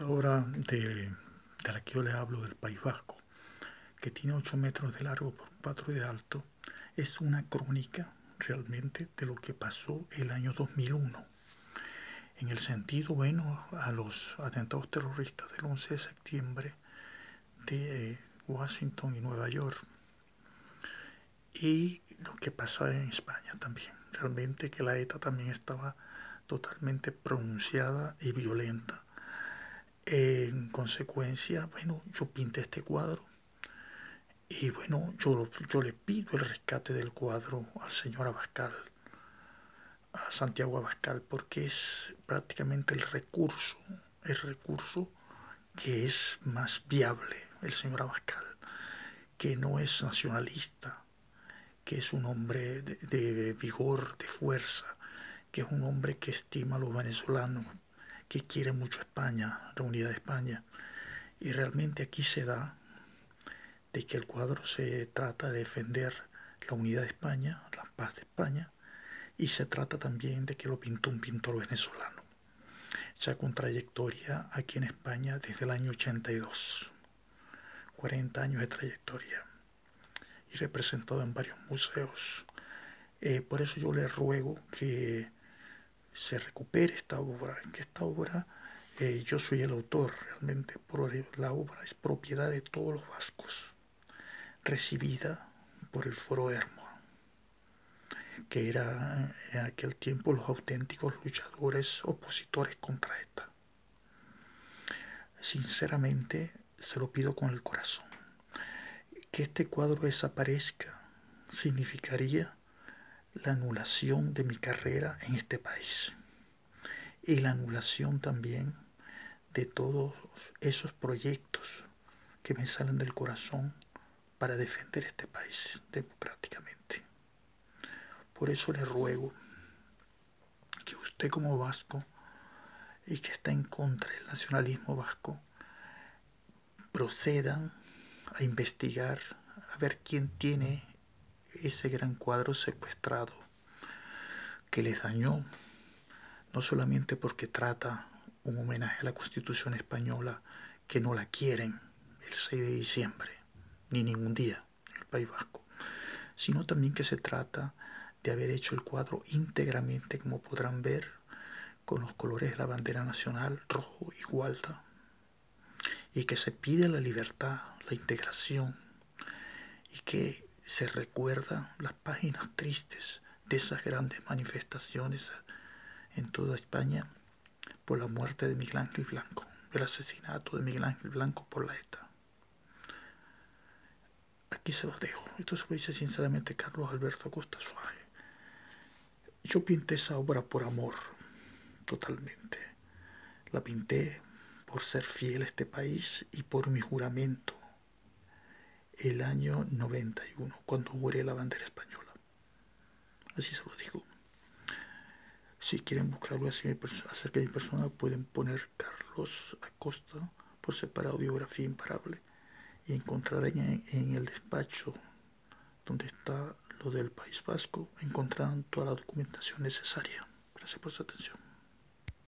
Esta obra de la que yo le hablo, del País Vasco, que tiene 8 metros de largo por 4 de alto, es una crónica realmente de lo que pasó el año 2001, en el sentido, bueno, a los atentados terroristas del 11 de septiembre de Washington y Nueva York, y lo que pasó en España también. Realmente que la ETA también estaba totalmente pronunciada y violenta. En consecuencia, bueno, yo pinté este cuadro y bueno, yo le pido el rescate del cuadro al señor Abascal, a Santiago Abascal, porque es prácticamente el recurso que es más viable, el señor Abascal, que no es nacionalista, que es un hombre de vigor, de fuerza, que es un hombre que estima a los venezolanos, que quiere mucho España, la unidad de España. Y realmente aquí se da de que el cuadro se trata de defender la unidad de España, la paz de España, y se trata también de que lo pintó un pintor venezolano, ya con trayectoria aquí en España desde el año 82, 40 años de trayectoria, y representado en varios museos. Por eso yo le ruego que se recupere esta obra, que esta obra, yo soy el autor realmente, por la obra es propiedad de todos los vascos, recibida por el Foro Hermo, que era en aquel tiempo los auténticos luchadores opositores contra ETA. Sinceramente, se lo pido con el corazón. Que este cuadro desaparezca significaría la anulación de mi carrera en este país y la anulación también de todos esos proyectos que me salen del corazón para defender este país democráticamente. Por eso le ruego que usted como vasco y que está en contra del nacionalismo vasco procedan a investigar a ver quién tiene ese gran cuadro secuestrado que les dañó, no solamente porque trata un homenaje a la Constitución española, que no la quieren el 6 de diciembre, ni ningún día en el País Vasco, sino también que se trata de haber hecho el cuadro íntegramente, como podrán ver, con los colores de la bandera nacional, rojo y gualda, y que se pide la libertad, la integración, y que se recuerdan las páginas tristes de esas grandes manifestaciones en toda España por la muerte de Miguel Ángel Blanco, el asesinato de Miguel Ángel Blanco por la ETA. Aquí se los dejo. Esto se lo dice sinceramente Carlos Alberto Acosta Suárez. Yo pinté esa obra por amor, totalmente. La pinté por ser fiel a este país y por mi juramento el año 91, cuando juré la bandera española. Así se lo digo. Si quieren buscar algo así acerca de mi persona, pueden poner Carlos Acosta por separado, biografía imparable, y encontrarán en el despacho donde está lo del País Vasco, encontrarán toda la documentación necesaria. Gracias por su atención.